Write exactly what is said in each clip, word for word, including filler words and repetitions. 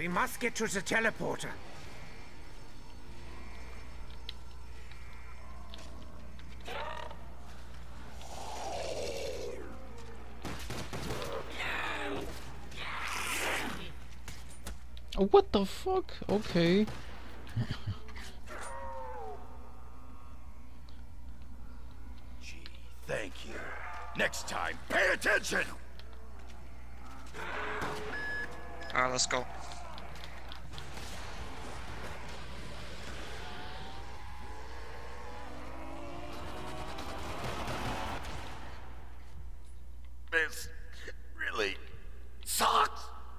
We must get to the teleporter. Oh, what the fuck? Okay. Gee, thank you. Next time, pay attention! Alright, let's go. This really sucks.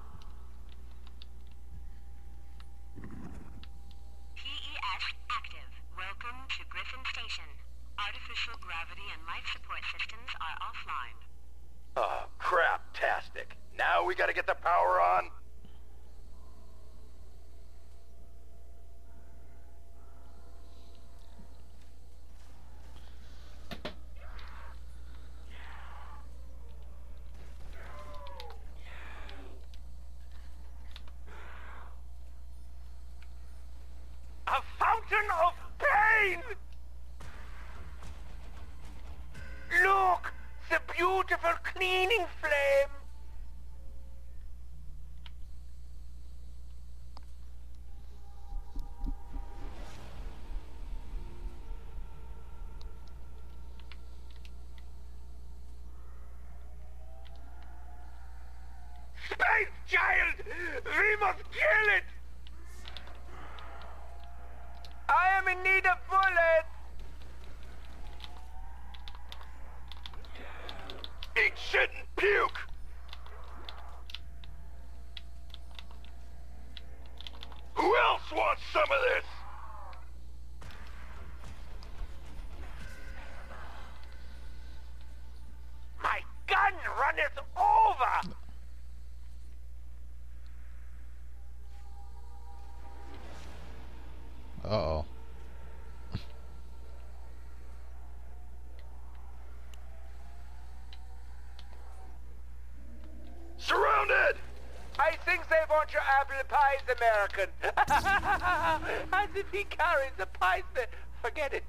P E S active. Welcome to Griffin Station. Artificial gravity and life support systems are offline. Oh, crap-tastic. Now we gotta get the power on. A fountain of pain! Look! The beautiful cleaning flame! Space child! We must kill it! I am in need of bullets! Eat shit and puke! Who else wants some of this? My gun runneth over! Uh-oh. Surrounded! I think they want your apple pies, American. As if he carries the pies there. Forget it.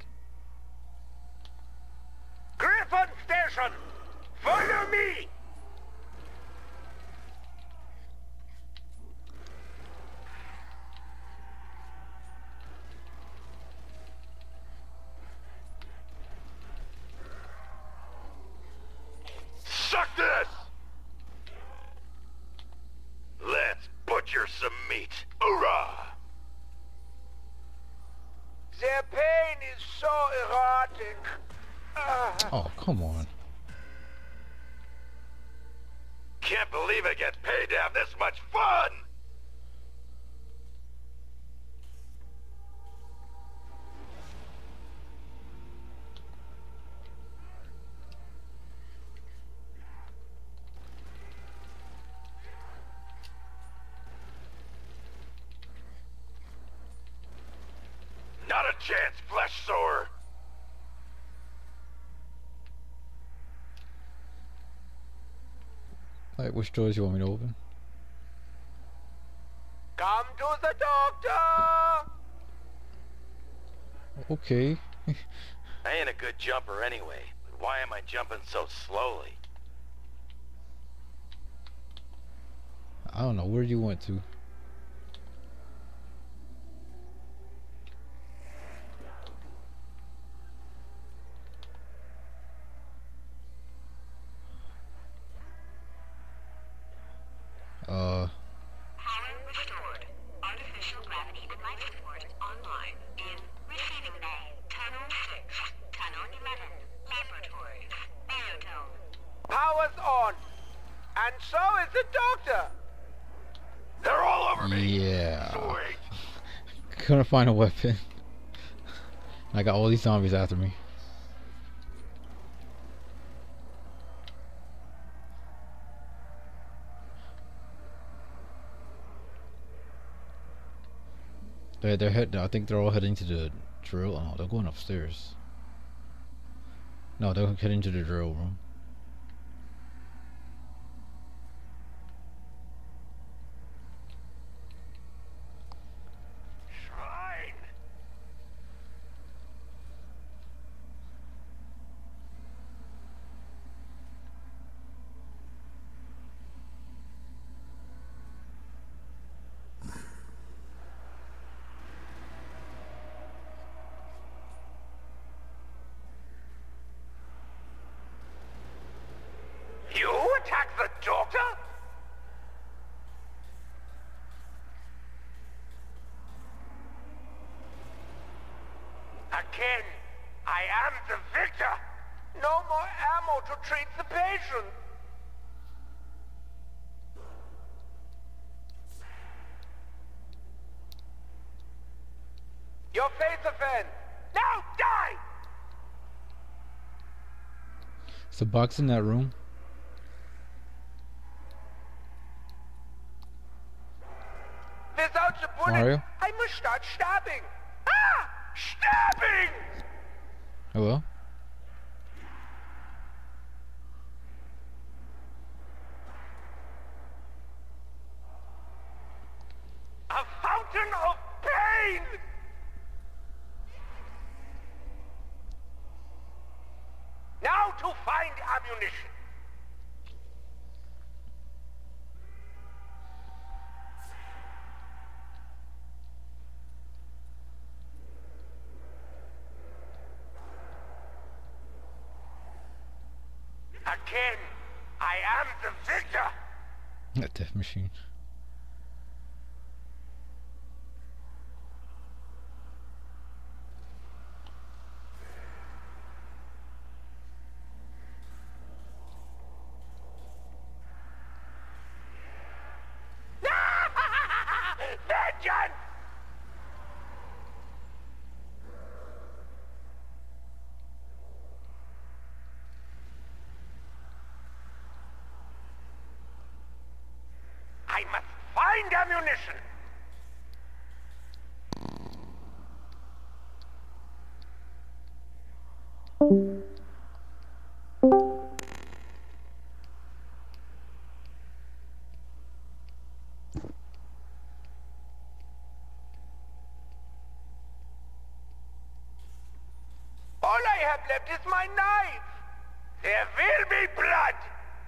Griffin Station! Follow me! Suck this! Let's butcher some meat. Hoorah! Their pain is so erotic. Uh, Oh, come on. Can't believe I get paid to have this much fun! Not a chance, flesh sore. Like, which doors you want me to open? Come to the doctor! Okay. I ain't a good jumper anyway. But why am I jumping so slowly? I don't know. Where do you want to? Uh. Power restored. Artificial gravity and life support online. In receiving bay. Tunnel six. Tunnel eleven. Laboratories. Biodome. Power's on. And so is the doctor. They're all over me. Yeah. Sweet. Couldn't find a weapon. I got all these zombies after me. They're, they're heading. I think they're all heading to the drill. Oh, they're going upstairs. No, they're heading to the drill room. Again, I am the victor. No more ammo to treat the patient. Your face offend. Now die! Is the box in that room? Without the bullet, Mario? I must start stabbing. Ah! Stabbing! Hello? A fountain of pain! Now to find ammunition. Again, I am the victor. That death machine. Vengeance! I must find ammunition. All I have left is my knife. There will be blood.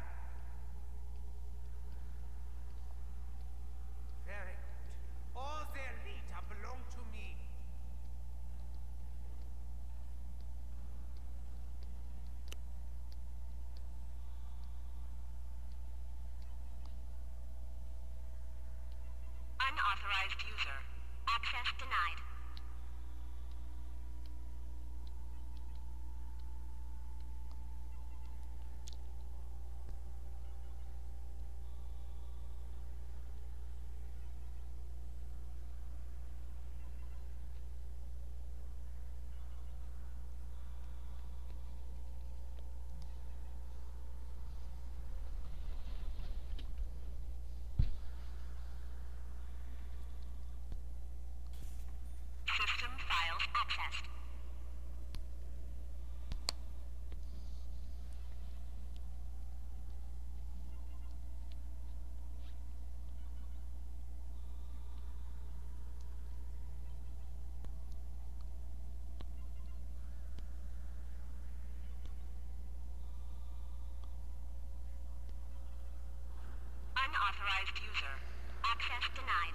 Very good. All their Lita belong to me. Unauthorized user. Access denied. System files accessed. Unauthorized user. Access denied.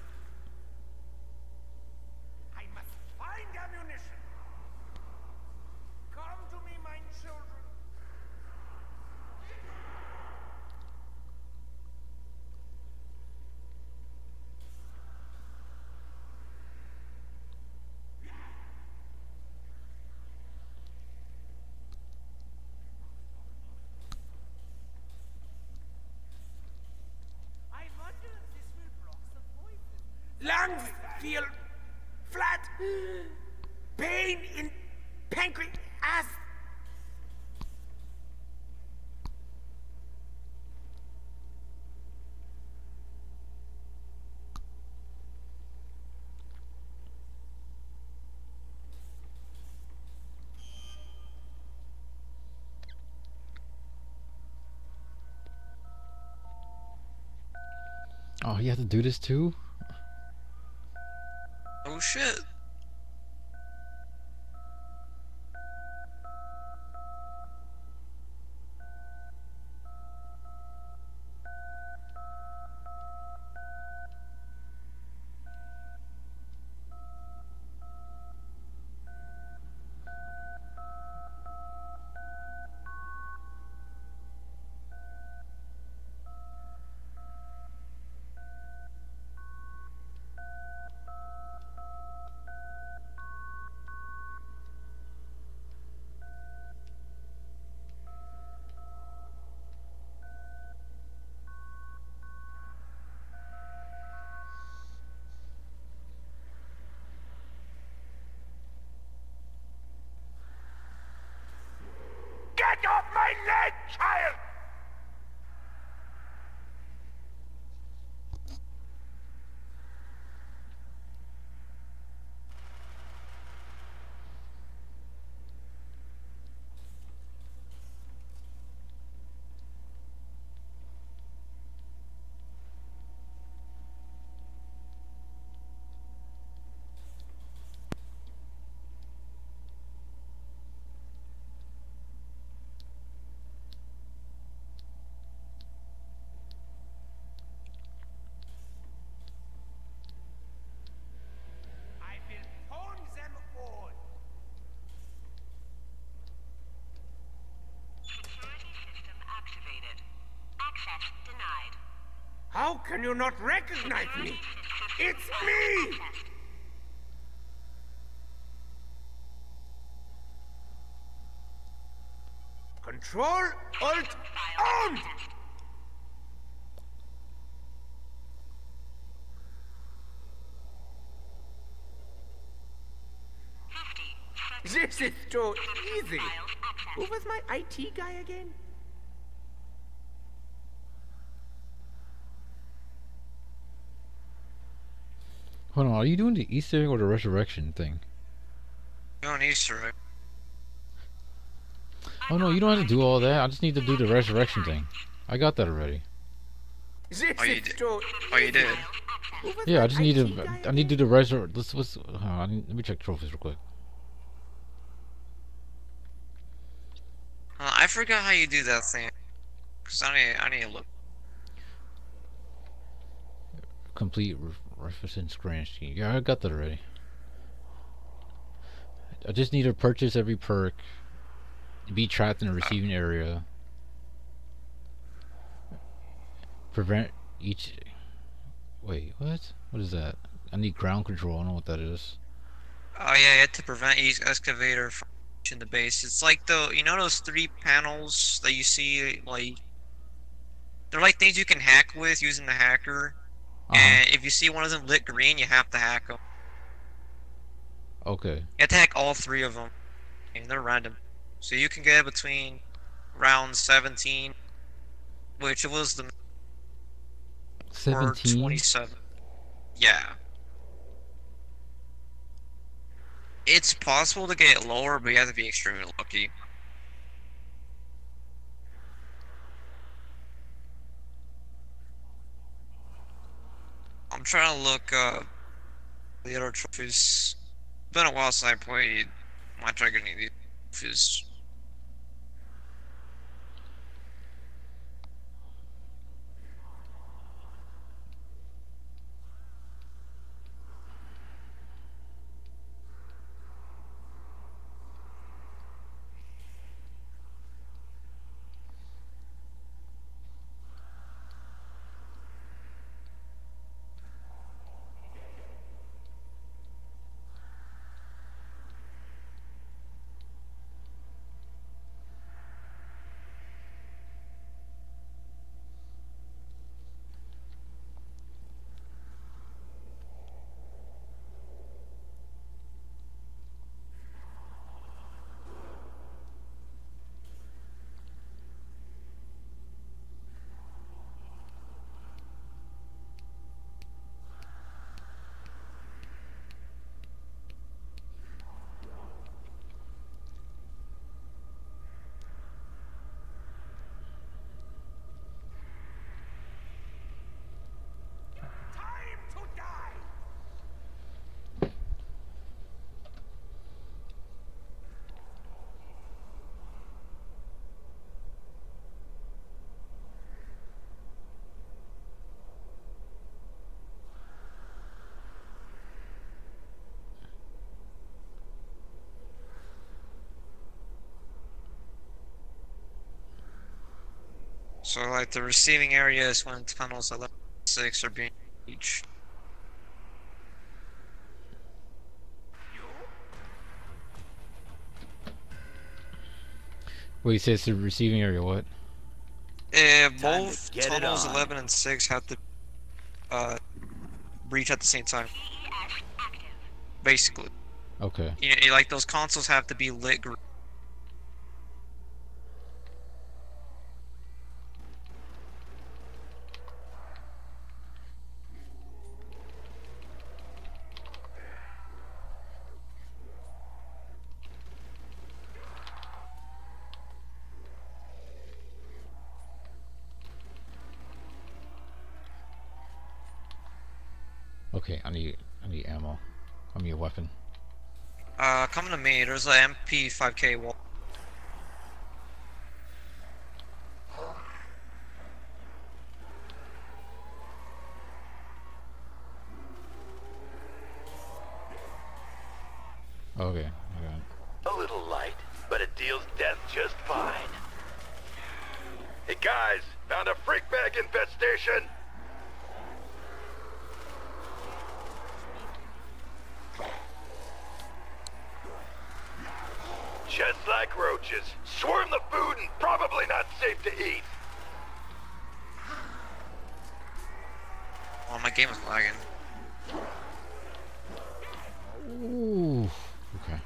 I must find ammunition. Come to me, my children. I wonder if this will block the voices. Lungs feel flat. Pain in pancreas. Oh, you have to do this too? Oh shit. child! I will turn them all. Security system activated. Access denied. How can you not recognize me? It's me! Accessed. Control, Alt, File on! accessed. fifty seconds. This is too easy. Files Who accessed. was my I T guy again? Hold on, are you doing the Easter egg or the resurrection thing? Doing Easter egg. Oh no, you don't have to do all that. I just need to do the resurrection thing. I got that already. This Oh, you is did. too Oh, you did. Who was Yeah, my I just need I T to. guy I need to again? do the resur. Let's. What's? Uh, I need, let me check trophies real quick. Uh, I forgot how you do that thing. Cause I need, I need to look. Complete re reference grand scheme. Yeah, I got that already. I just need to purchase every perk. Be trapped in a receiving area. Prevent each. Wait, what? What is that? I need ground control. I don't know what that is. Oh yeah, you have to prevent each excavator from reaching the base. It's like the, you know those three panels that you see, like, they're like things you can hack with using the hacker. Uh-huh. And if you see one of them lit green, you have to hack them. Okay. You have to hack all three of them, and they're random. So you can get between round seventeen, which was the or Seventeen. twenty-seven. Yeah. It's possible to get it lower, but you have to be extremely lucky. I'm trying to look uh the other trophies. It's been a while since I played. Might try getting these trophies. Time to die! So like the receiving area is when tunnels eleven and six are being reached. Wait, you say it's the receiving area. What? Uh, Time both to get it tunnels on. eleven and six have to uh reach at the same time. P E S active. Basically, Okay. you know, like those consoles have to be lit green. Okay, I need I need ammo. I need a weapon. Uh, come to me. There's a M P five K wall. Okay, I got it. A little light, but it deals death just fine. Hey guys, found a freak bag infestation! Just like roaches. Swarm the food and probably not safe to eat. Oh, my game is lagging. Ooh. Okay.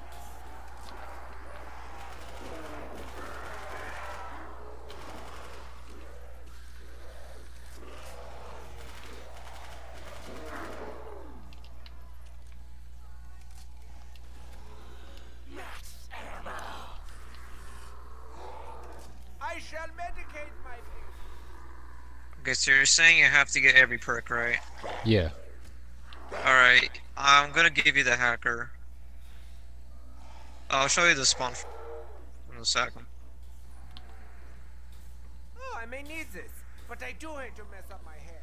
I shall medicate my people. Okay, so you're saying you have to get every perk, right? Yeah. Alright, I'm gonna give you the hacker. I'll show you the spawn in a second. Oh, I may need this, but I do hate to mess up my hair.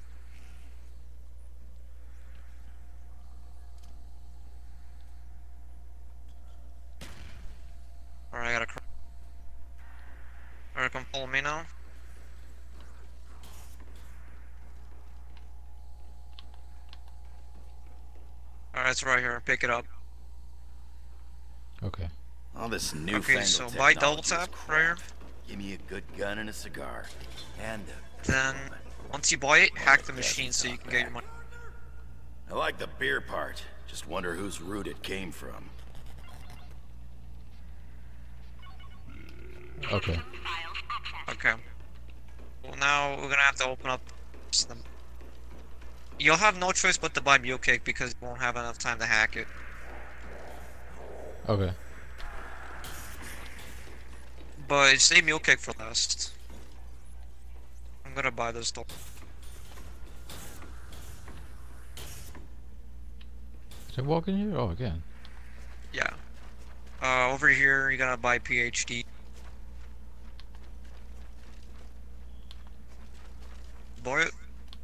Alright, I gotta cr- Alright, come follow me now. Alright, it's right here. Pick it up. Okay. All this newfangled Okay, so buy double technology is tap crap. right here. Give me a good gun and a cigar. And a Then, once you buy it, hack the machine so you can get your money. I like the beer part. Just wonder whose root it came from. Okay. Files accessed. Okay. Well, now we're gonna have to open up some. You'll have no choice but to buy mule cake because you won't have enough time to hack it. Okay. But save mule cake for last. I'm gonna buy this though. Did I walk in here? Oh, again. Yeah. Uh, over here you're gonna buy P H D. Buy it.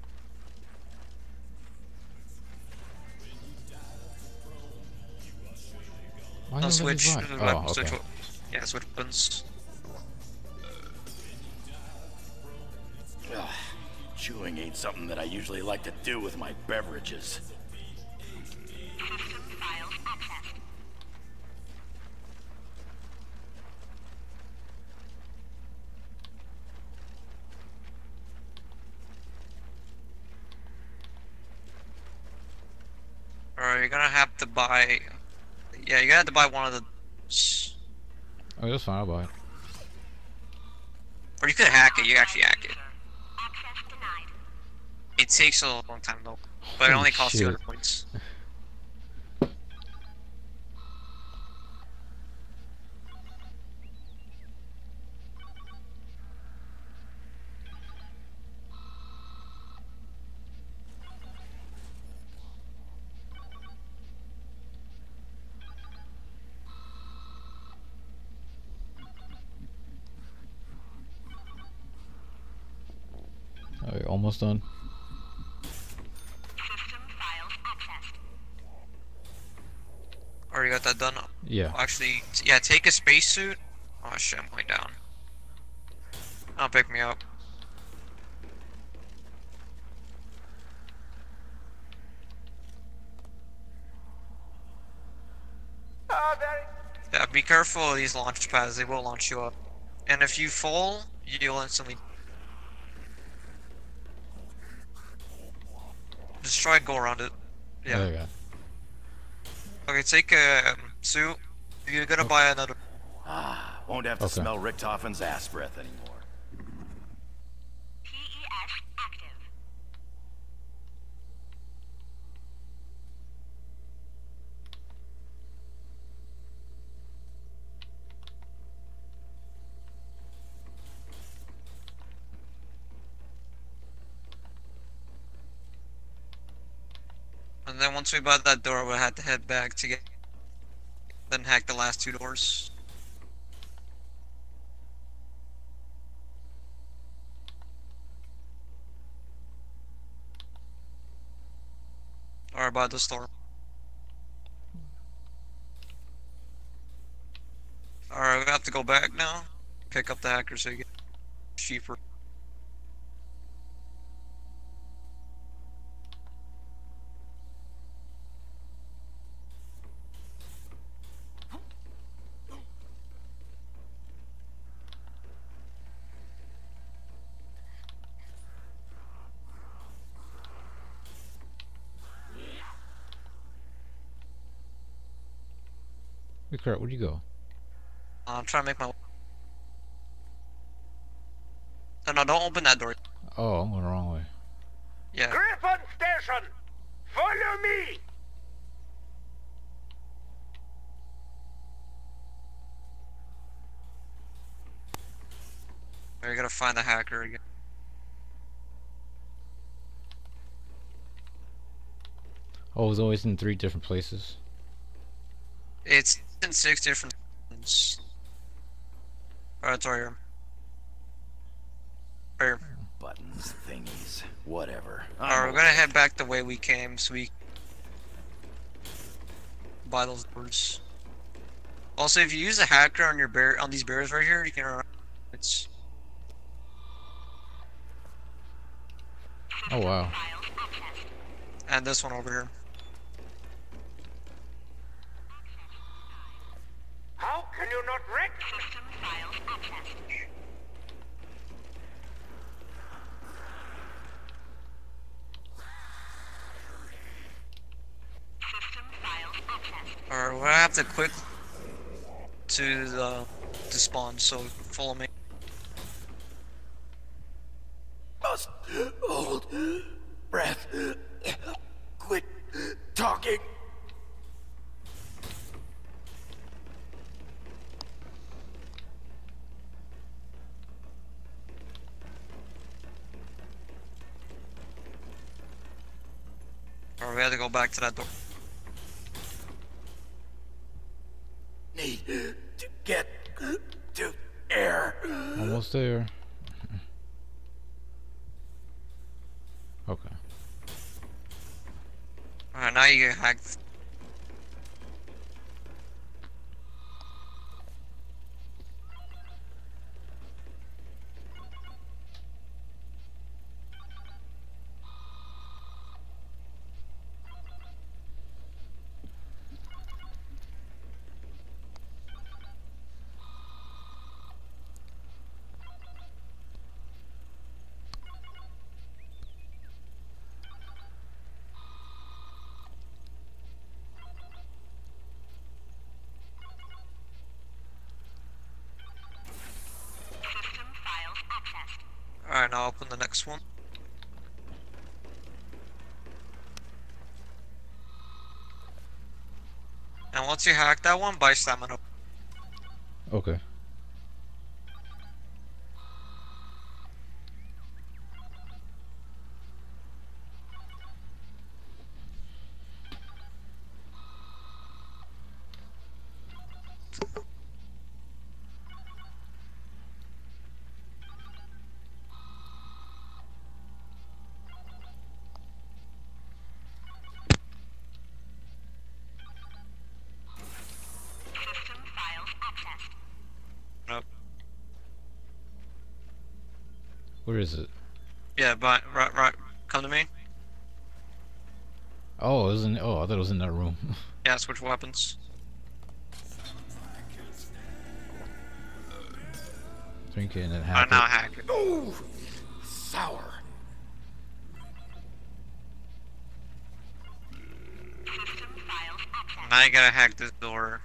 Why No, didn't it switch. let me uh, buy? Oh, switch. okay. wa- Yeah, switch weapons. Ugh, chewing ain't something that I usually like to do with my beverages. System files accessed. Alright, you're gonna have to buy. Yeah, you're gonna have to buy one of the. Oh, that's fine. I'll buy it. Or you could hack it. You actually hack it. Access denied. It takes a long time though, but it Holy only costs shit. two hundred points. Alright, almost done. System files accessed. Already got that done. Yeah. Actually, t- yeah, take a spacesuit. Oh shit, I'm way down. I'll pick me up. Oh, very. Yeah, be careful of these launch pads. They will launch you up. And if you fall, you'll instantly. Just try and go around it. Yeah. There you go. Okay, take a um, suit. You're gonna buy another. Ah, won't have to Okay. smell Richtofen's ass breath anymore. P E S active. And then once we bought that door, we'll have to head back to get, then hack the last two doors. Or about the store. Alright, we have to go back now. Pick up the hacker so you get cheaper. Hey, Kurt, where'd you go? Uh, I'm trying to make my. Oh, no, don't open that door. Oh, I'm going the wrong way. Yeah. Griffin Station! Follow me! We're gonna find the hacker again. Oh, it was always in three different places. It's in six different ones. Alright, it's right here. Right here. Buttons, thingies, whatever. Alright, we're gonna head back the way we came so we buy those doors. Also, if you use a hacker on your bear on these bears right here, you can run. It's Oh, wow. and this one over here. How can you not wreck? System files accessed. System files accessed. Alright, we're gonna have to quick to the to spawn, so follow me. Must hold breath. Quit talking. Or we have to go back to that door. Need to get to air. Almost there. Okay. Alright, now you get hacked. System files accessed. Alright, now open the next one. And once you hack that one, buy stamina. Okay. System files accessed. Nope. Where is it? Yeah, buy, right, right. Come to me. Oh, it was in. Oh, I thought it was in that room. Yeah, switch weapons. Drink it and then Alright, hack now it. hack it. Ooh, sour. System files accessed. Now you gotta hack this door.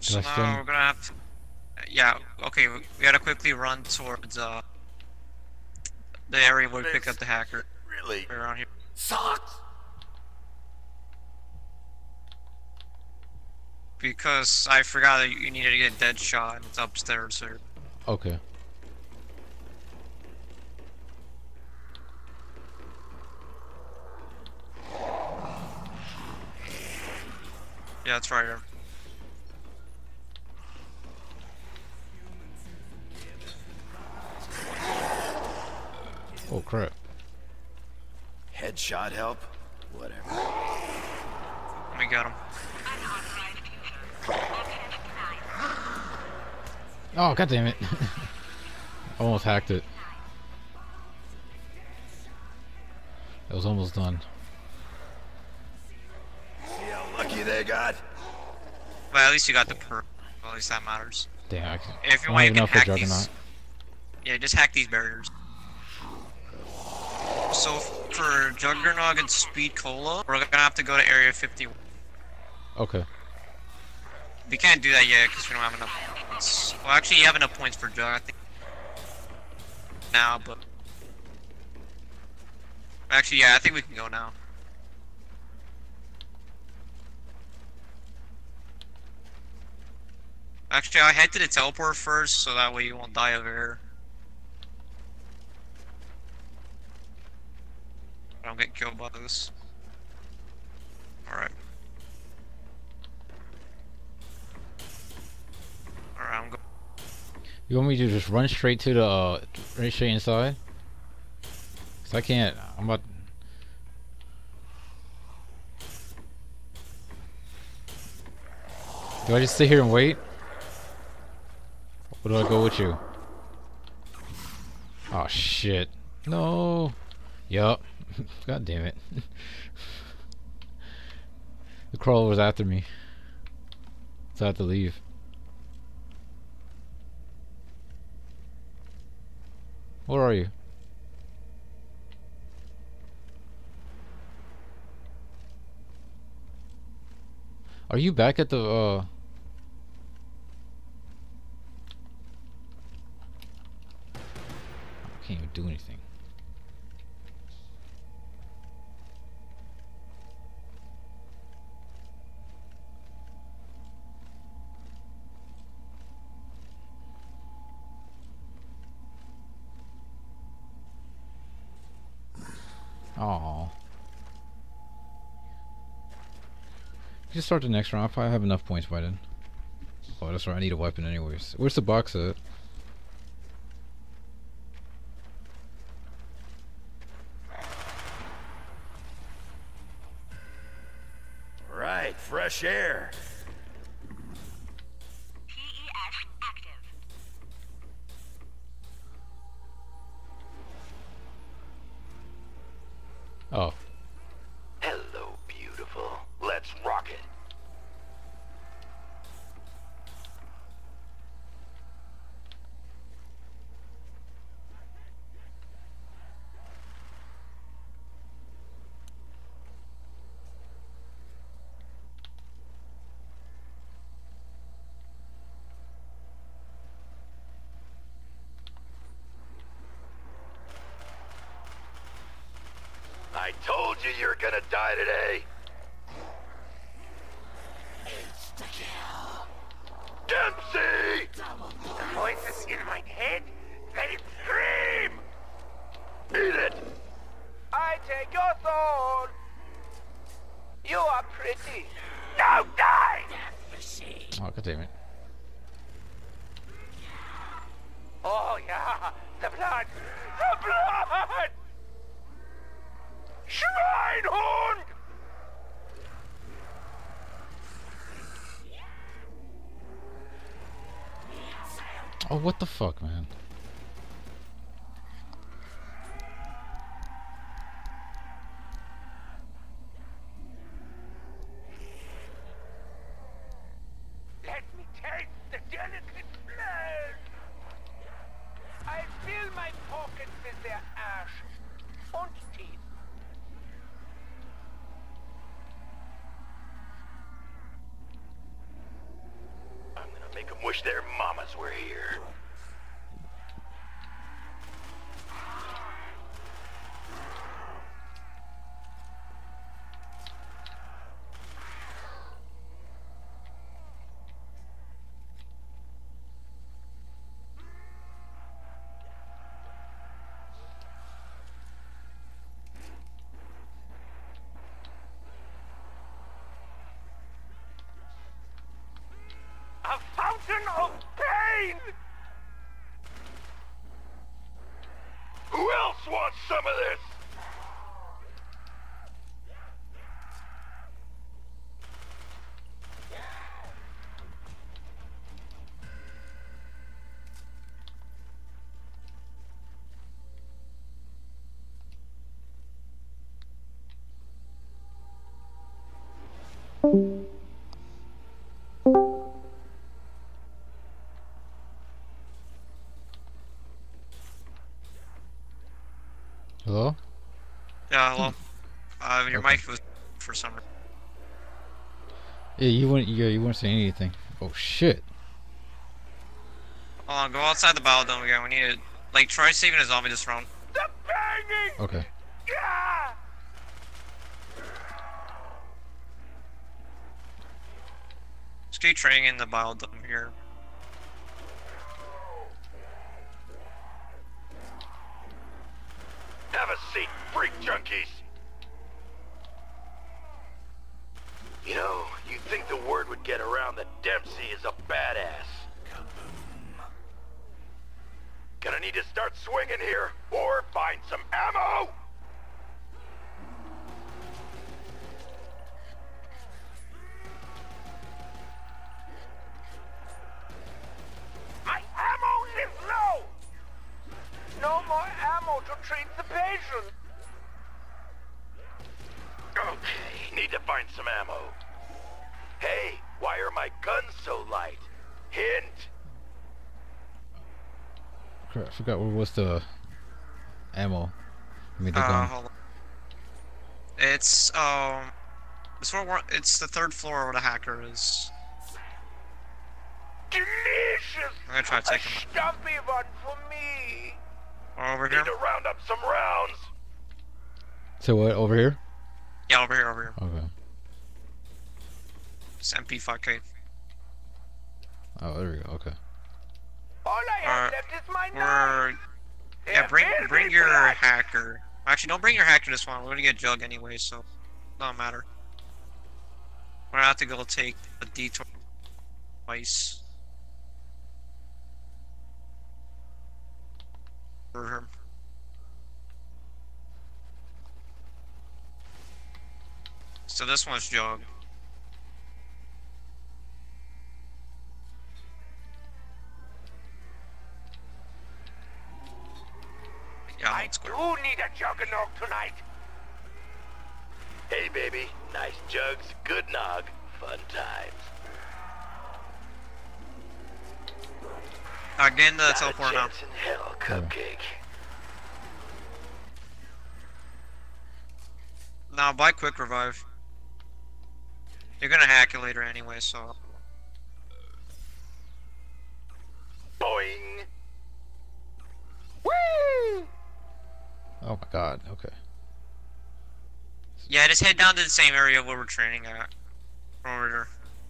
So I now still- we're gonna have to, yeah, okay, we, we gotta quickly run towards uh the area where we pick up the hacker. Really Right around here. sucks. Because I forgot that you needed to get a dead shot and it's upstairs, sir. Okay. Yeah, it's right here. Oh crap. Headshot help? Whatever. Let me get him. Oh god damn it. Almost hacked it. It was almost done. See how lucky they got? Well, at least you got the perk. Well, at least that matters. Damn, I, can, If you I want, don't you have can enough for hack Juggernaut. these. Yeah, just hack these barriers. So for Juggernaut and Speed Cola, we're gonna have to go to Area fifty-one. Okay. We can't do that yet because we don't have enough points. Well, actually, you have enough points for Jug, I think. Now, but actually, yeah, I think we can go now. Actually, I'll head to the teleport first, so that way you won't die over here. I don't get killed by this. Alright. Alright, I'm going. You want me to just run straight to the, uh, run straight inside? Cause I can't, I'm about... Do I just sit here and wait? Or do I go with you? Oh shit. No. Yup. God damn it. The crawler was after me. So I had to leave. Where are you? Are you back at the uh I can't even do anything. Oh. Just start the next round. I probably have enough points by then. Oh, that's right. I need a weapon anyways. Where's the box at? Right, fresh air. P E S active. Oh. Hello, beautiful. Let's rock it. I told you you were gonna die today. Dempsey! The voices in my head, they scream! Eat it! I take your soul. You are pretty. Now die! Oh, god damn it. Oh yeah, the blood, the blood! Schweinhund! Oh, what the fuck, man? Let me taste the delicate blood! I fill my pockets with their ashes and teeth. Make them wish their mamas were here. A fountain of pain! Who else wants some of this? Hello? Yeah, hello. Uh, your Okay. mic was for some reason. Yeah, you wouldn't. Yeah, you wouldn't say anything. Oh shit. Hold on, go outside the battle dome again. We need to, like, try saving a zombie this round. The banging! Okay. Yeah! Just keep training in the battle dome here. Have a seat, freak junkies. You know, you'd think the word would get around that Dempsey is a badass. Gonna need to start swinging here, or find some ammo! My ammo is low! No more ammo to treat the patient! Okay, need to find some ammo. Hey, why are my guns so light? Hint! Crap, I forgot what was the ammo. I mean the Uh, gun. hold on. It's, um... It's, where we're, it's the third floor where the hacker is. Delicious! I'm gonna try to A take him stuffy one for me! out. Over here? Need to round up some rounds. So what? Over here? Yeah, over here, over here. Okay. It's M P five K. Oh, there we go. Okay. All I have Uh, left is my knife! We're... Yeah, bring Here, bring baby your black. hacker. Actually, don't bring your hacker this one. We're gonna get Jug anyway, so... Don't matter. We're gonna have to go take a detour twice. For him. So this one's Jug. Yeah, I let's do go. need a juggernaut tonight! Hey, baby. Nice jugs, good nog, fun times. Uh, get in the Not a teleport now. chance in hell, Cupcake. Now, buy quick revive. You're gonna hack it later anyway, so... Boing! Whee! Oh my god. Okay. Yeah, just head down to the same area where we're training at. Over there.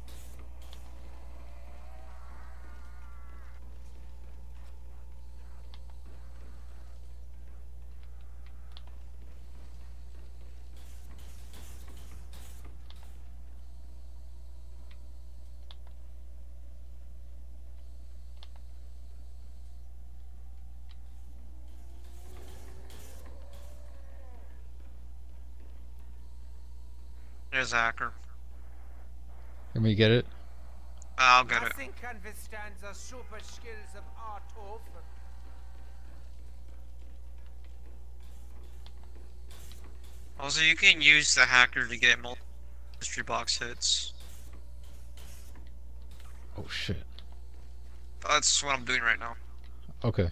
There's a hacker. Let me get it. I'll get it. Nothing can withstand the super skills of our Topher. Also, you can use the hacker to get multiple mystery box hits. Oh shit. That's what I'm doing right now. Okay.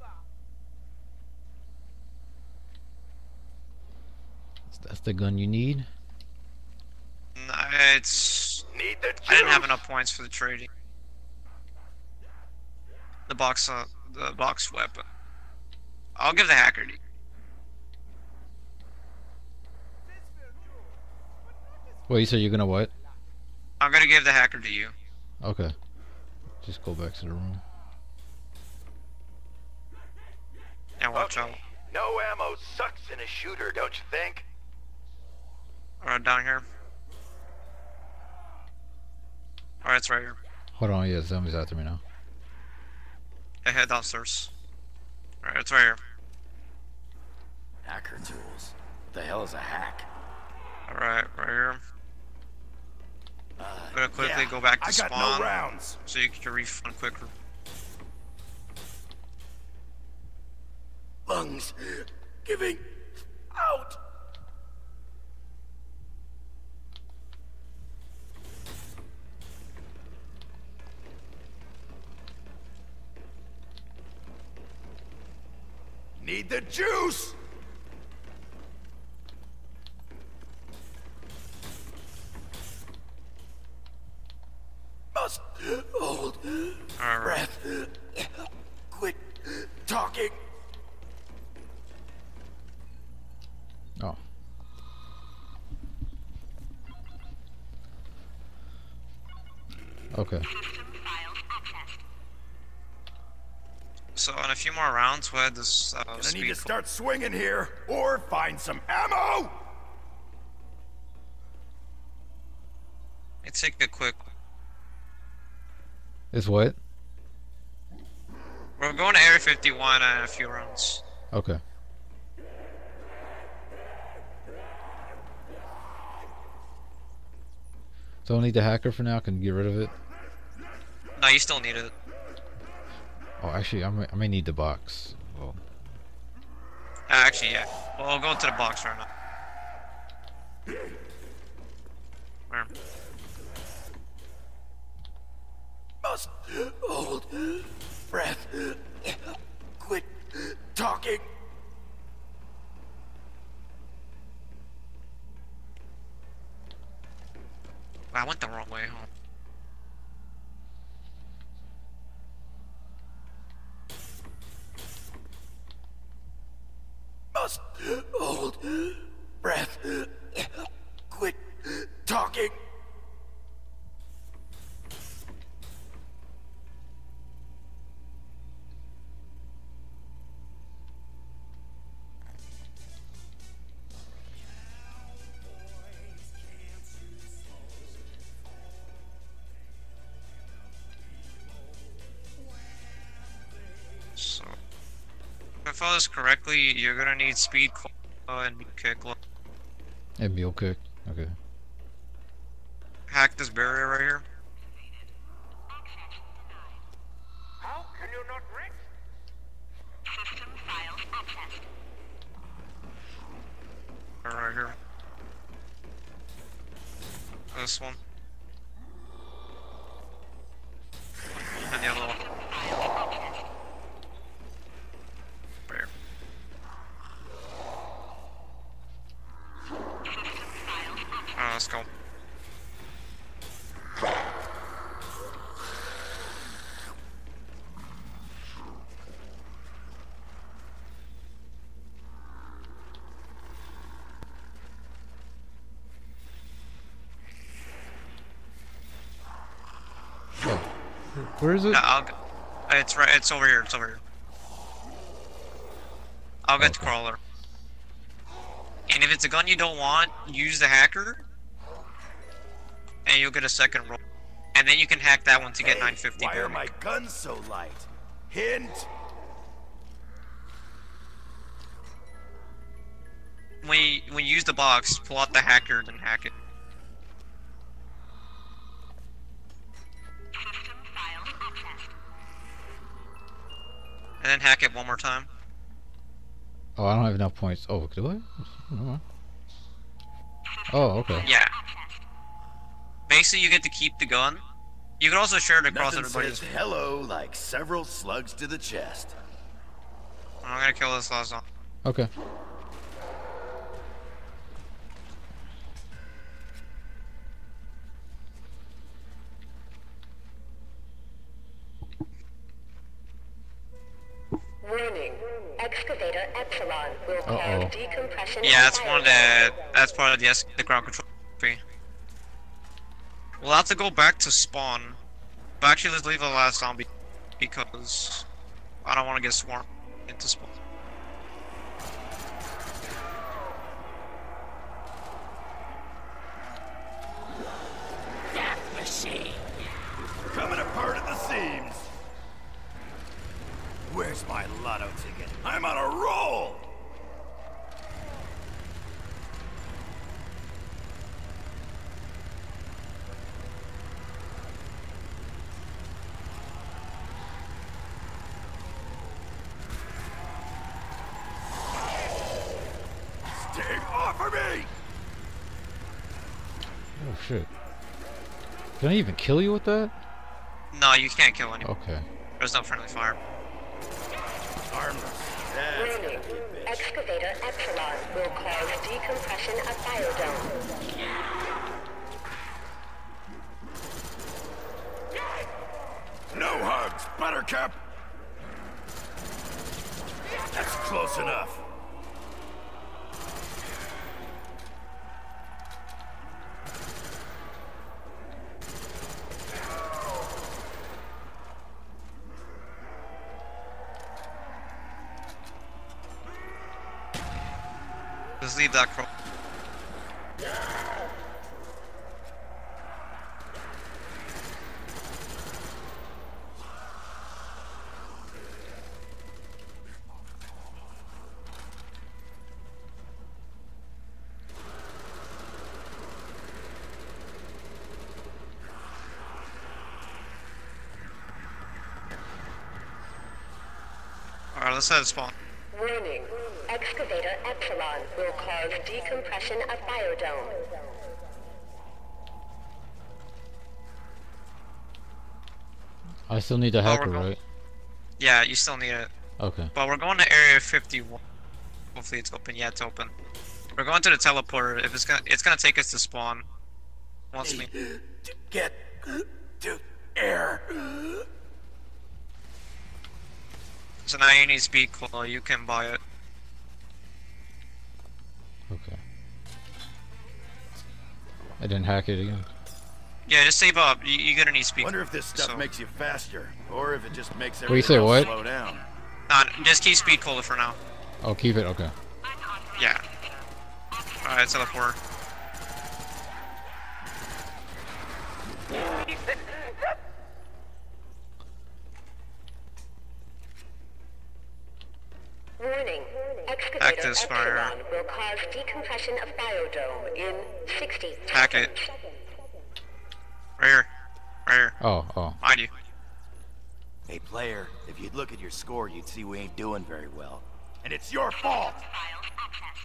That's the gun you need? No, it's... Need the I didn't have juice. enough points for the trading. The box, uh, the box weapon. I'll give the hacker to you. Wait, you said you're gonna what? I'm gonna give the hacker to you. Okay. Just go back to the room. And watch out. Okay. No ammo sucks in a shooter, don't you think? Alright, down here. Alright, it's right here. Hold on, yeah, zombies after me now. Yeah, head downstairs. Alright, it's right here. Hacker tools. What the hell is a hack? Alright, right here. Uh, I'm gonna quickly Yeah, go back to I got spawn no rounds. so you can refund quicker. lungs giving out. Need the juice! Must hold Alright. breath. Quit talking. Oh. Okay. System files accessed. So in a few more rounds, we'll head this uh, Gonna need speed. to start swinging here, or find some ammo! Let's take a quick. It's what? We're going to Area fifty-one in a few rounds. Okay. Don't need the hacker for now. Can get rid of it. No, you still need it. Oh, actually, I may, I may need the box. Well, Uh, actually, yeah. Well, I'll go to the box right now. Where? Must hold breath. Quit talking. I went the wrong way home. Must hold breath. Quit talking. So, if I follow this correctly, you're gonna need speed, cola, and kick. and mule kick. Okay. Hack this barrier right here. How can you not reach? System files accessed. Or right here. This one. And the other one. There. Alright, let's go. Where is it? No, I'll go. It's right. It's over here. It's over here. I'll get the Okay. crawler. And if it's a gun you don't want, use the hacker, and you'll get a second roll. And then you can hack that one to get Hey, nine fifty. why are my guns so light? Hint! When you, when you use the box, pull out the hacker, then hack it. System files accessed. And then hack it one more time. Oh, I don't have enough points. Oh, do I? Never mind. Oh, okay. Yeah. Accessed. Basically, you get to keep the gun. You can also share it across Nothing everybody's. says hello like several slugs to the chest. I'm gonna kill this last one. Okay. Warning. Excavator Epsilon will Uh-oh. cause decompression. Yeah, that's one of the. That's part of the, es the ground control. Tree. We'll have to go back to spawn. But actually, let's leave the last zombie because I don't want to get swarmed into spawn. Death machine. Coming apart at the seams. Where's my lotto ticket? I'm on a roll! Stay off of me! Oh shit. Can I even kill you with that? No, you can't kill anyone. Okay. There's no friendly fire. Harmless. That's Warning. gonna be a bitch. Excavator Epsilon will cause decompression of biodome. No hugs, Buttercup! That's close enough. Just leave that crow. Alright, let's head to spawn. Warning. Excavator Epsilon will cause decompression of biodome. I still need the Oh, hacker, we're go- right? Yeah, you still need it. Okay. But we're going to area fifty-one. Hopefully it's open. Yeah, it's open. We're going to the teleporter. If it's gonna, it's gonna take us to spawn. Once we. To get to air. So now you need speed cola. You can buy it. Okay. I didn't hack it again. Yeah, just save up. You, you're gonna need speed. Wonder if this stuff so- makes you faster, or if it just makes you everything say, else what? slow down. Nah, just keep speed cola for now. Oh, keep it. Okay. Yeah. Alright, teleporter. Warning. Excavator Active fire. Epsilon will cause decompression of biodome in sixty Hack seconds. it. Right here. Right here. Oh, oh. Behind you. Hey, player, if you'd look at your score, you'd see we ain't doing very well. And it's your fault! Files accessed.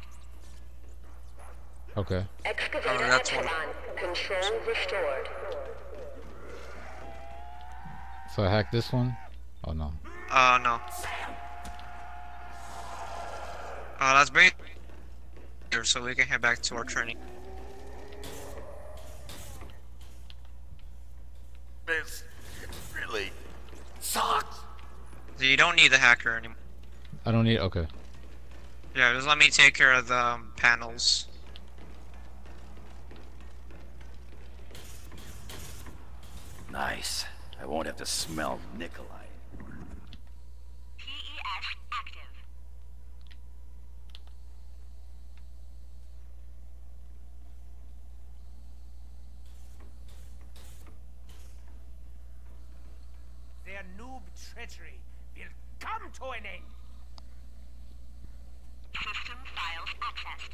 Okay. Excavator Oh, that's one. Epsilon. Control restored. So I hacked this one? Oh no. Uh, no. Uh, let's bring it here so we can head back to our training. This really sucks. So you don't need the hacker anymore. I don't need. Okay. Yeah, just let me take care of the um, panels. Nice. I won't have to smell Nikolai. P E S active. Their noob treachery will come to an end. System files accessed.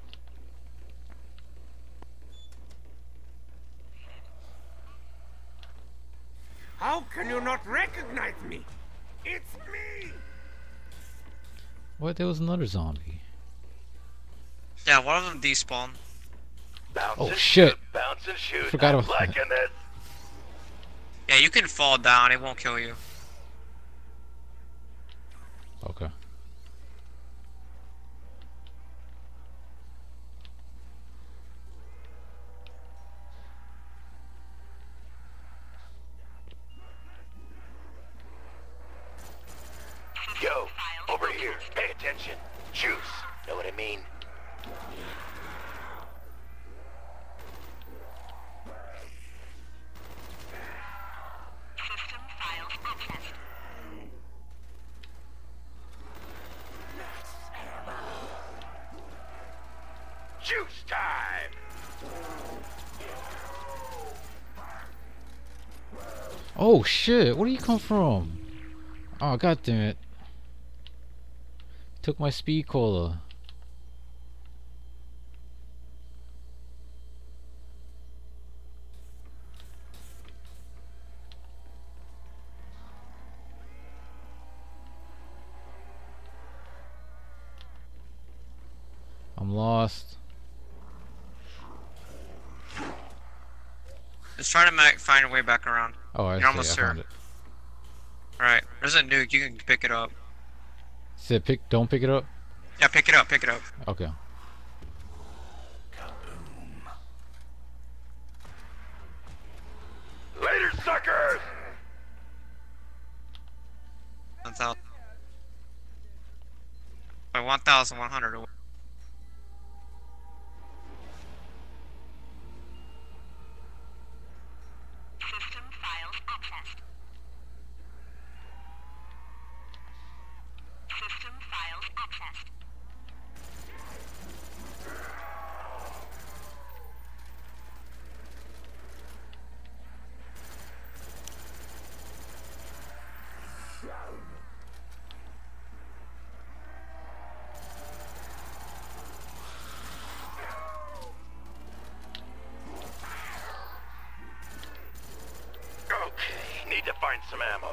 How can you not recognize me? It's me! What? There was another zombie. Yeah, one of them despawned. Bounce Oh, and shit. shoot, bounce and shoot. Forgot I'm about that. liking this. Yeah, you can fall down, it won't kill you. Okay. Over here. Pay attention. Juice. Know what I mean? System files accessed. Juice time! Oh shit, where do you come from? Oh god damn it. Took my speed cola. I'm lost. Just try to make, find a way back around. Oh, I You're see, almost I there. found it. Alright, there's a nuke, you can pick it up. Said pick, don't pick it up? Yeah, pick it up, pick it up. Okay. Later, suckers! one thousand. By one thousand one hundred away. System files accessed. System files accessed. Okay, need to find some ammo.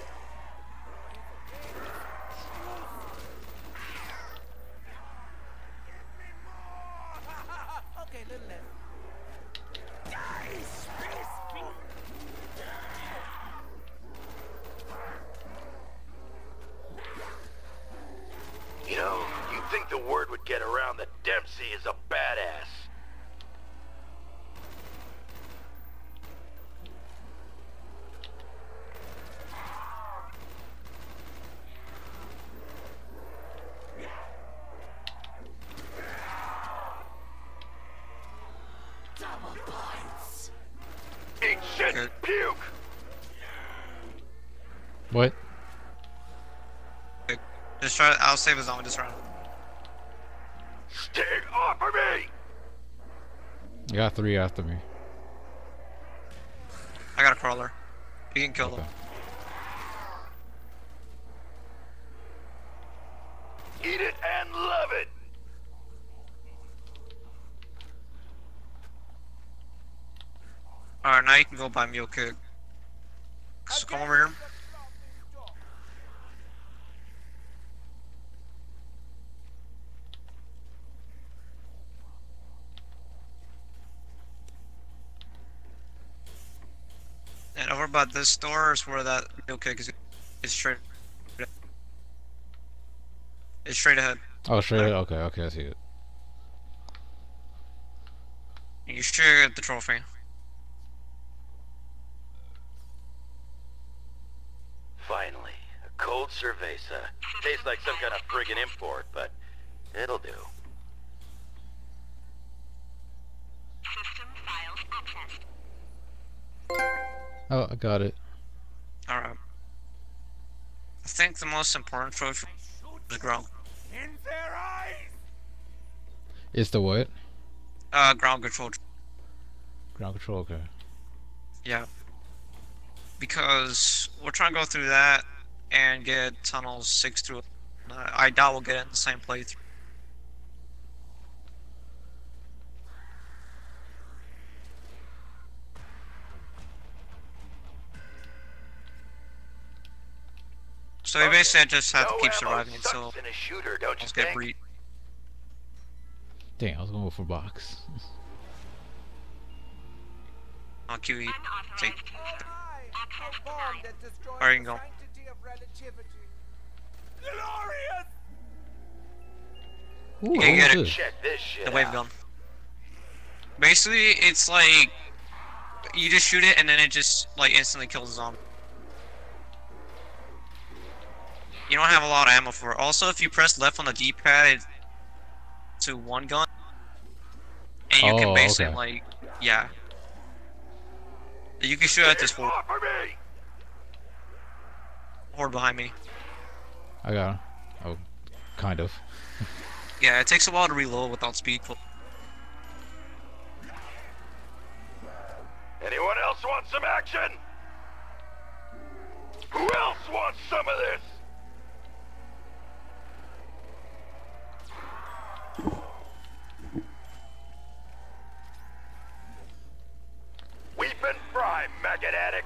Okay, little less. Die, space fiend. You know, you'd think the word would get around that Dempsey is a badass. Double points. Eat shit, Okay. puke! What? Just try, I'll save his own this round. Stay off of me! I got three after me. I got a crawler. You can kill Okay. them. Eat it and love it! Alright, now you can go buy meal kit. So come over here. And over by this store is where that meal kit is. It's straight. It's straight ahead. Oh, straight ahead? Okay, okay, I see it. You should get the trophy. Finally, a cold cerveza. Tastes like some kind of friggin' import, but it'll do. System files accessed. Oh, I got it. Alright. I think the most important trophy is ground. In their eyes. It's the what? Uh, ground control. Ground control, okay. Yeah. Because we're trying to go through that and get tunnels six through. Uh, I doubt we'll get it in the same playthrough. So we basically just have to No keep ammo surviving sucks until in a shooter, don't you let's get think? breed. Dang, I was going for box. I'll Q E. Take. Unauthorized user. I, Access a bomb denied. that destroys Where you the can go? sanctity of relativity. Glorious! Ooh, You can what get was it. this? Check this shit The wave out. gun. Basically, it's like you just shoot it and then it just like instantly kills the zombie. you don't have a lot of ammo for it. Also, if you press left on the D-pad to one gun, and you Oh, can base okay. it like, yeah. You can shoot at this horde, Off of me! horde behind me. I got him. Oh, kind of. Yeah, it takes a while to reload without speed. Anyone else want some action? Who else wants some of this? We've been fried, maggot addict.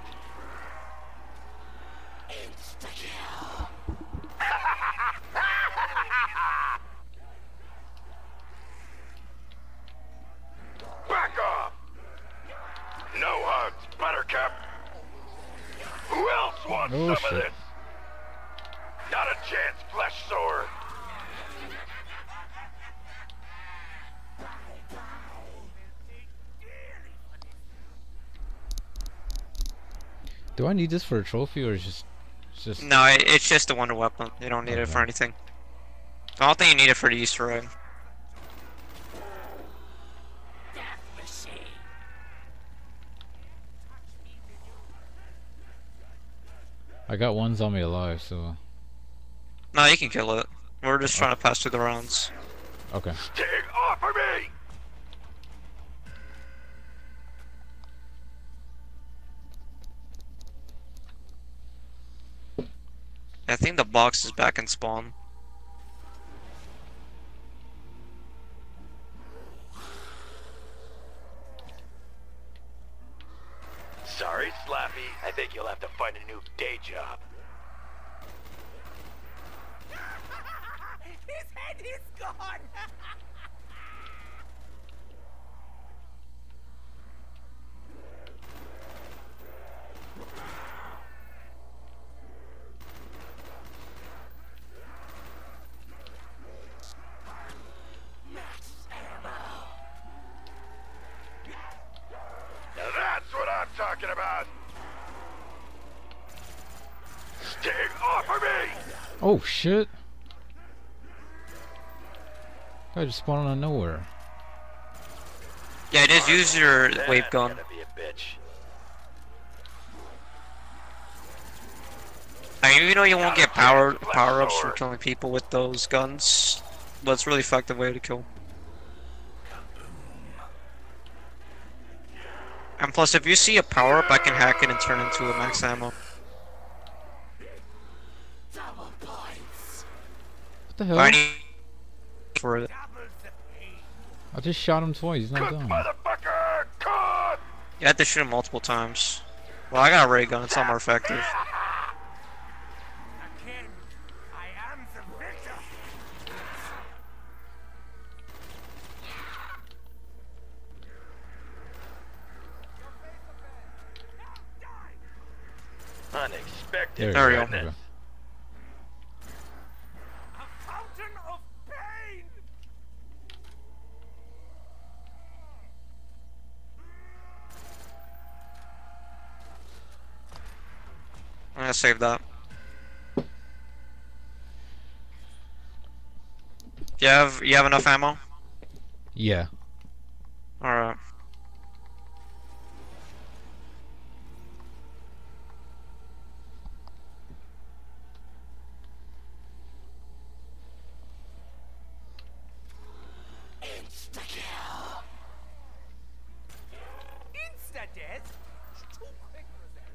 Insta-kill. Back off! No hugs, Buttercup. Who else wants Oh, some shit. of this? Not a chance, flesh sore. Do I need this for a trophy or is just, it's just? No, it, it's just a wonder weapon. You don't need it for Okay. anything. I don't think you need it for the Easter egg. I got one zombie alive, so No, you can kill it. We're just trying to pass through the rounds. okay. Stay off of me! I think the box is back in spawn. Sorry, Slappy. I think you'll have to find a new day job. His head is gone! Now that's what I'm talking about. Stay off of me! Oh shit! I just spawned out of nowhere. Yeah, just use your That's wave gun. gonna be a bitch. I mean, even though you won't get power power ups from killing people with those guns, but it's a really effective way to kill. And plus, if you see a power up, I can hack it and turn it into a max ammo. What the hell? I need for it. I just shot him twice. He's not Cook, done. motherfucker! Cook! You have to shoot him multiple times. Well, I got a ray gun. It's not more effective. Again, I am the victor! Unexpected. There we go. Okay. goodness. A fountain of pain! I'm gonna save that. You have you have enough ammo? Yeah. Alright. Insta-death? Too quick for that.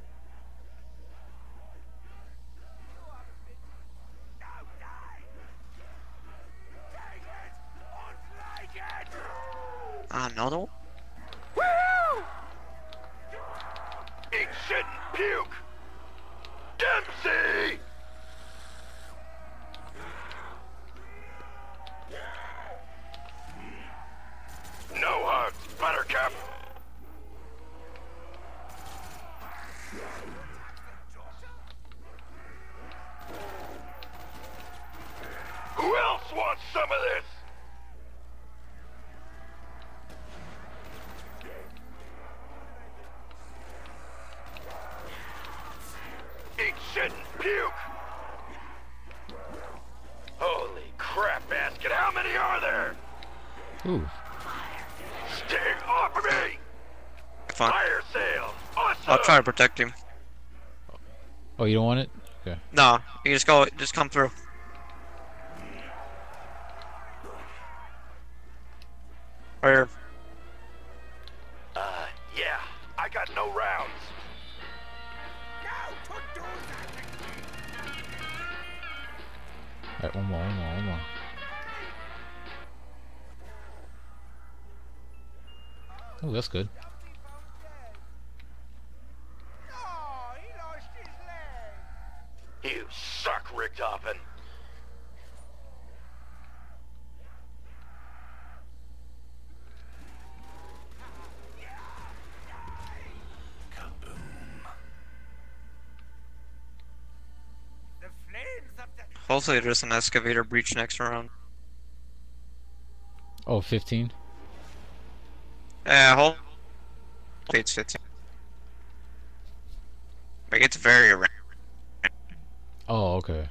You are a bitch. Now die! Take it! Unlike it! Ah, no, no. Woo! Eat shit and puke! Dempsey! No hugs, Buttercup! Who else wants some of this? Eat shit and puke! Ooh. Stay off of me! Fine. Fire sale! Awesome! I'll try to protect him. Oh, you don't want it? Okay. No, you just go, just come through. Right here. Uh, yeah. I got no rounds. Alright, one more, one more, one more. Oh, that's good. You suck, Richtofen. Hopefully there's an excavator breach next round. Oh, fifteen? Yeah, hold. It's fifteen. Like, it's very rare. Oh, okay.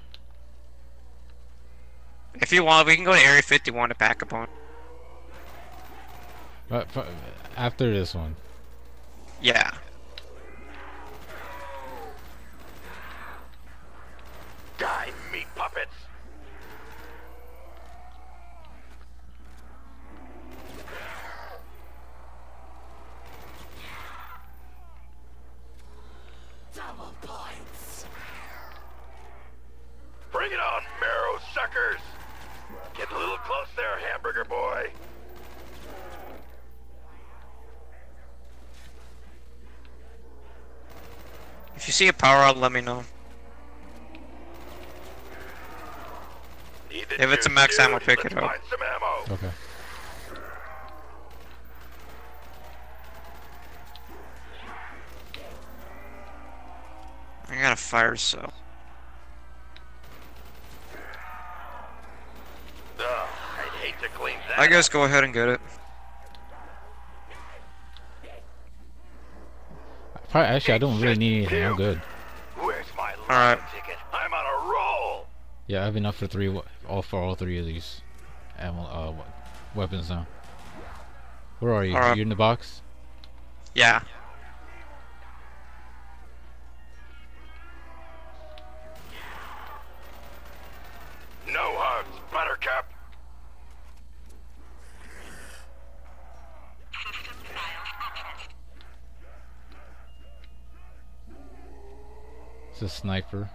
If you want, we can go to Area fifty-one to pack a point. But for, after this one. Yeah. Die, meat puppets! Double points. Bring it on, marrow suckers! Get a little close there, hamburger boy! If you see a power out, let me know. Need the If it's a juice, max dude. ammo, pick Let's it up. Find some ammo. Okay. I got a fire cell. Ugh, I'd hate to clean that. I guess go ahead and get it. Probably, actually, I don't really need anything. I'm good. Where's my lottery Alright. ticket? I'm on a roll. Yeah, I have enough for three, wa- all for all three of these ammo, uh, we- weapons now. Where are you? Alright. You in the box? Yeah. No hugs, Buttercup. System files accessed. It's a sniper.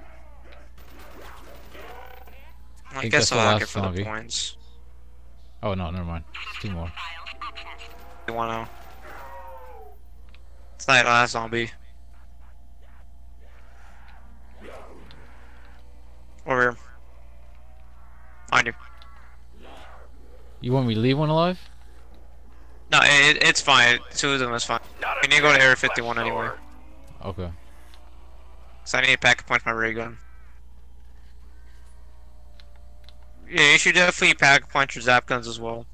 I think guess that's the I'll lock last it for zombie. the points. Oh no, never mind. It's two more. Files accessed. You wanna? It's not the last zombie. Over here. On you. You want me to leave one alive? No, it, it's fine. Two of them is fine. Not a We need to go to Area left fifty-one anyway. sword. Okay. So I need to pack a punch my ray gun. Yeah, you should definitely pack a punch your zap guns as well.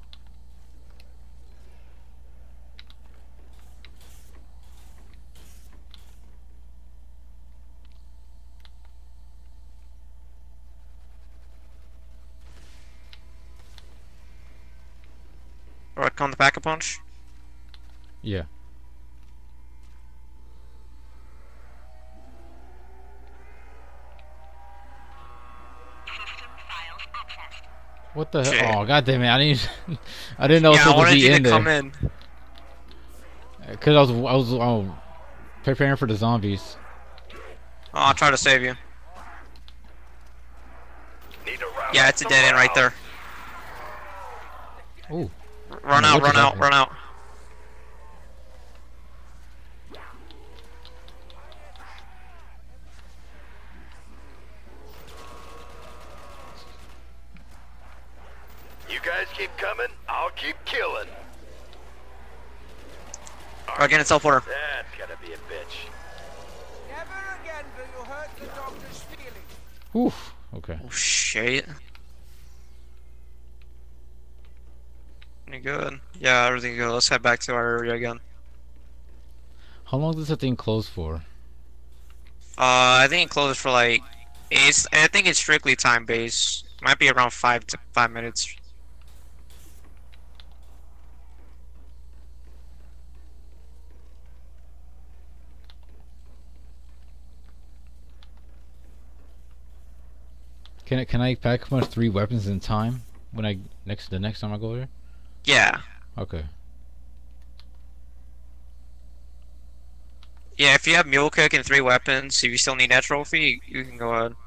Alright, come to pack a punch. Yeah. System files accessed. What the Shit. hell? Oh, god damn it! I didn't. I didn't know it was Yeah, I supposed to wanted be you in to come there. in. Cause I was, I was, um, preparing for the zombies. Oh, I'll try to save you. Need to round Yeah, up it's a some dead end right rounds. there. Ooh. Run Yeah, out, what run just out, happened? run out. You guys keep coming, I'll keep killing. Alright, get in self-order. That's gonna be a bitch. Never again will you hurt the doctor's feelings. Oof. Okay. Oh shit. You good? Yeah, everything good. Let's head back to our area again. How long does the thing close for? Uh, I think it closes for like, it's. I think it's strictly time based. Might be around five to five minutes. Can I can I pack much three weapons in time when I next the next time I go there? Yeah. Okay. Yeah, if you have mule kick and three weapons, if you still need that trophy, you, you can go ahead.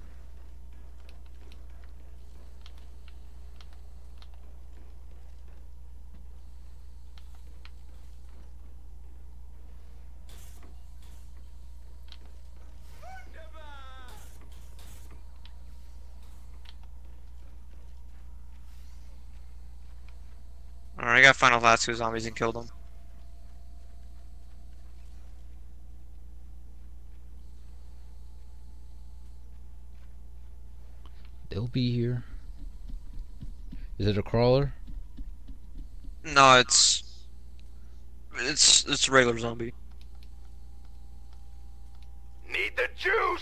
Alright, I gotta find the last two zombies and kill them. They'll be here. Is it a crawler? No, it's it's it's a regular zombie. Need the juice!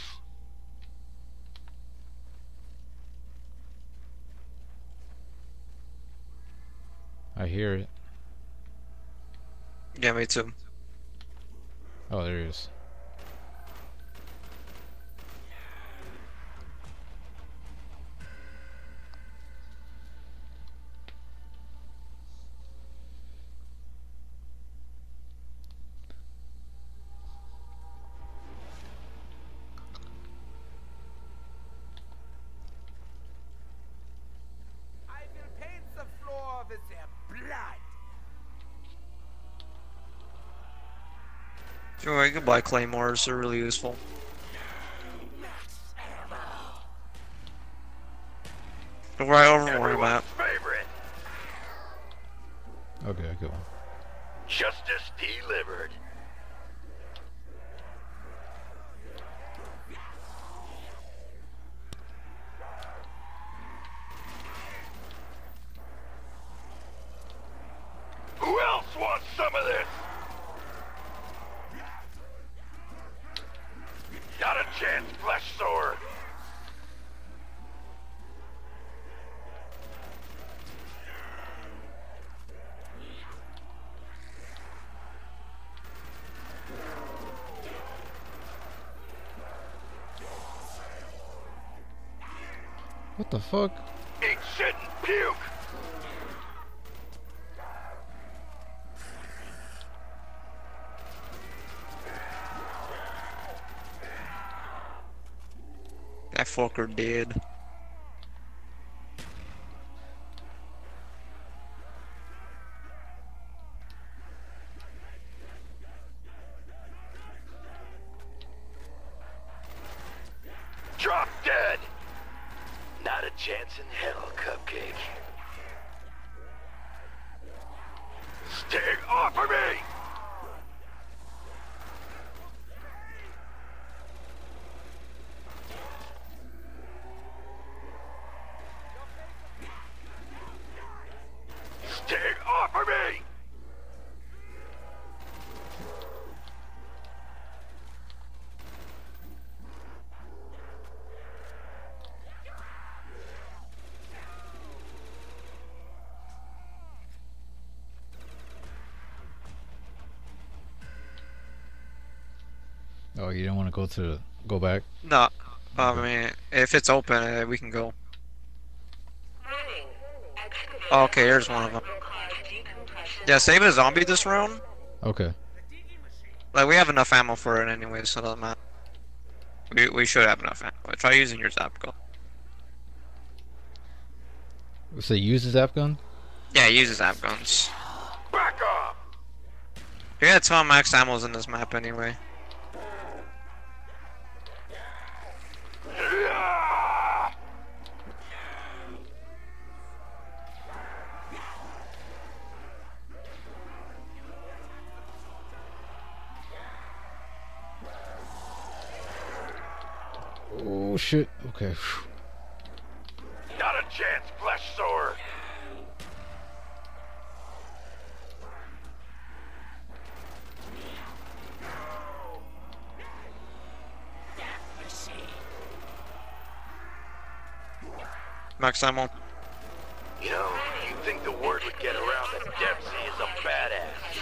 I hear it. Yeah, me too. Oh, there he is. I will paint the floor with their blood. Sure, you can buy claymores, they're really useful. Don't worry over where I'm at. Everyone's favorite. Okay, go on. Justice delivered. Who else wants some of this? Got a chance, flesh sword. What the fuck? Eat shit and puke. That fucker dead. Drop dead. Not a chance in hell, Cupcake. Stay off of me! Stay off of me! Oh, you don't want to go to go back? No, I mean, if it's open, uh, we can go. Warning. Excavator Oh, okay, here's one of them. will cause decompression. Yeah, save a zombie this round. Okay. Like, we have enough ammo for it anyway, so it doesn't matter. We, we should have enough ammo. Try using your zap gun. So use the zap gun? Yeah, use his zap guns. Back off! You got a ton of max ammos in this map anyway. Yeah! Oh shit. Okay. Not a chance, flesh sword. Max ammo. You know, you'd think the word would get around that Dempsey is a badass.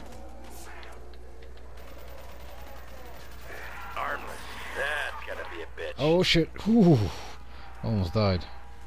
Armless. That's gonna be a bitch. Oh shit. Whew. Almost died.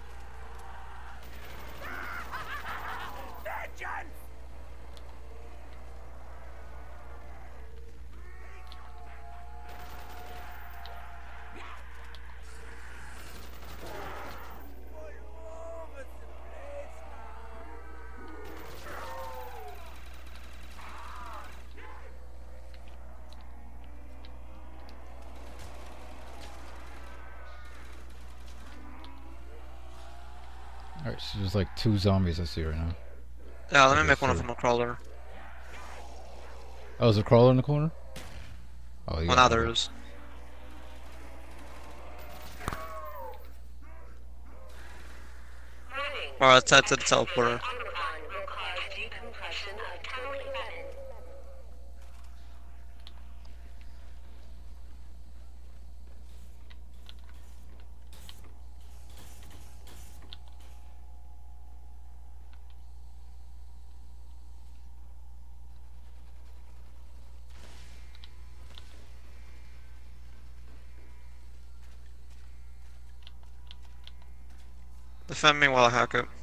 Alright, so there's like two zombies I see right now. Yeah, let me Okay, make one of so- them a crawler. Oh, is there a crawler in the corner? Oh, yeah. Well, now there is. Warning. Alright, let's head to the teleporter. Omicron will cause decompression of Tunnel eleven. Defend me while I hack it.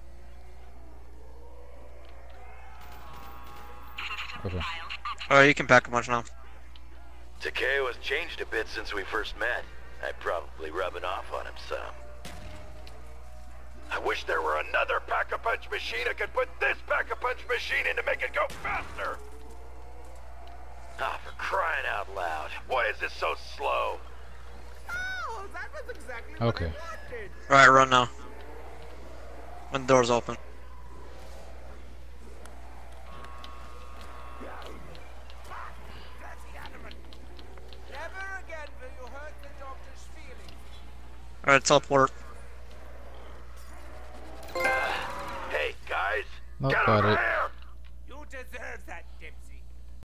Okay. Alright, you can back a bunch now. Takeo has changed a bit since we first met. I'm probably rubbing off on him some. I wish there were another pack-a-punch machine I could put this pack-a-punch machine in to make it go faster! Ah, for crying out loud. Why is this so slow? Oh, that was exactly Okay. what I wanted. Alright, run now. When the door's open. That's adamant. Never again will you hurt the doctor's feelings. Alright, teleport. Hey, guys. Nope, get got over it. here!